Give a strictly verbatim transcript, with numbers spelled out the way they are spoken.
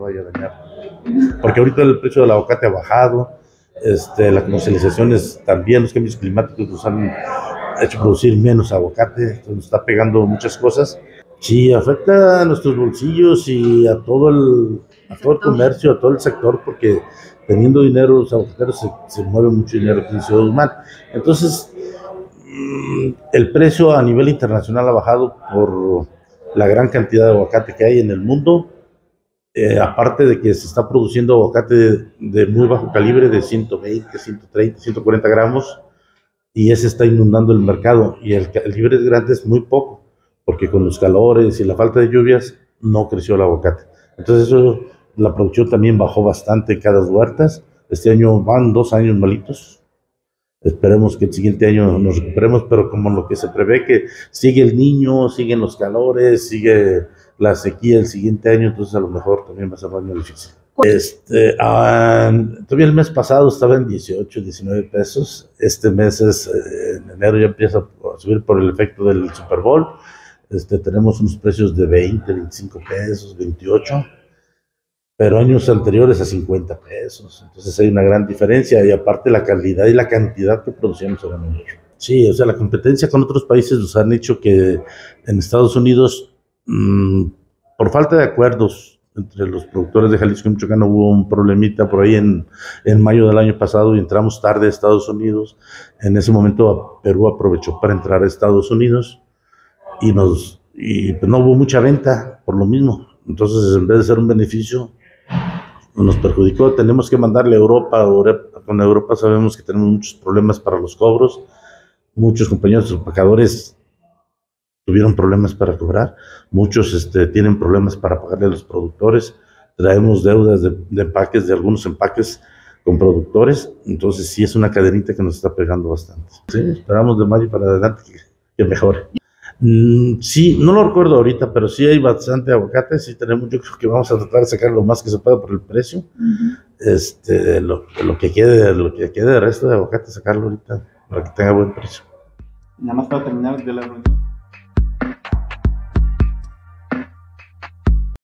vaya a dañar. Porque ahorita el precio del aguacate ha bajado, este, la comercialización es también, los cambios climáticos nos han hecho producir menos aguacate, entonces nos está pegando muchas cosas. Sí, afecta a nuestros bolsillos y a todo el, a todo el comercio, a todo el sector, porque teniendo dinero, los aguacateros se, se mueve mucho dinero aquí en Ciudad Guzmán. Entonces, el precio a nivel internacional ha bajado por la gran cantidad de aguacate que hay en el mundo, eh, aparte de que se está produciendo aguacate de, de muy bajo calibre, de ciento veinte, ciento treinta, ciento cuarenta gramos, y ese está inundando el mercado, y el calibre grande es muy poco, porque con los calores y la falta de lluvias no creció el aguacate. Entonces eso, la producción también bajó bastante en cada huertas. Este año van dos años malitos. Esperemos que el siguiente año nos recuperemos, pero como lo que se prevé que sigue el niño, siguen los calores, sigue la sequía el siguiente año, entonces a lo mejor también va a ser un año difícil. Este, uh, todavía el mes pasado estaba en dieciocho, diecinueve pesos. Este mes es, eh, en enero ya empieza a subir por el efecto del Super Bowl. Este, tenemos unos precios de veinte, veinticinco pesos, veintiocho. Pero años anteriores a cincuenta pesos, entonces hay una gran diferencia, y aparte la calidad y la cantidad que producíamos era mucho. Sí, o sea, la competencia con otros países nos han hecho que en Estados Unidos, mmm, por falta de acuerdos entre los productores de Jalisco y Michoacán, hubo un problemita por ahí en, en mayo del año pasado y entramos tarde a Estados Unidos. En ese momento Perú aprovechó para entrar a Estados Unidos y, nos, y pues no hubo mucha venta por lo mismo. Entonces, en vez de ser un beneficio, nos perjudicó. Tenemos que mandarle a Europa. Con Europa sabemos que tenemos muchos problemas para los cobros. Muchos compañeros empacadores tuvieron problemas para cobrar. Muchos este, tienen problemas para pagarle a los productores. Traemos deudas de, de empaques, de algunos empaques con productores. Entonces sí es una cadenita que nos está pegando bastante. Sí, esperamos de mayo para adelante que, que mejore. Mm, sí, no lo recuerdo ahorita, pero sí hay bastante aguacate. Sí tenemos, yo creo que vamos a tratar de sacar lo más que se pueda por el precio. Uh-huh. Este, lo, lo que quede, lo que quede del resto de aguacate, sacarlo ahorita para que tenga buen precio. Nada más para terminar de la reunión.